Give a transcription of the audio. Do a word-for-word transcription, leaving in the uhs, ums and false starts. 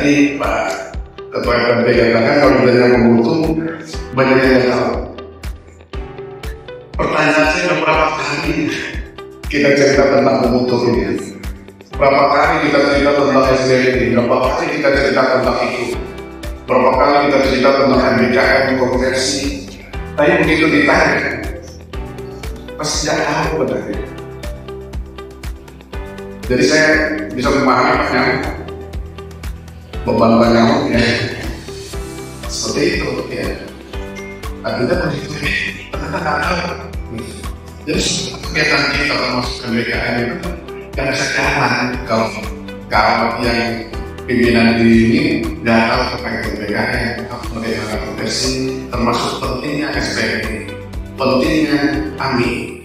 tadi Pak Ketua R P katakan kalau ditanya Mobutu banyak yang tahu. Pertanyaan saya udah berapa kali kita cerita tentang Mobutu ini? Berapa kali kita cerita tentang S D N ini? Berapa kali kita cerita tentang itu? Berapa kali kita cerita tentang M B K M konversi? Tapi begitu ditanya, pasti tidak tahu berarti. Jadi saya bisa memahami Pak Nyamuk, beban Pak Nyamuk ya, seperti itu ya. Akhirnya begitu, ternyata tidak tahu. Jadi kegiatan kita termasuk M B K M itu yang sekarang kalau kalau yang pimpinan ini nggak tahu tentang M B K M, bagaimana konversi, termasuk pentingnya S P M, pentingnya A M I.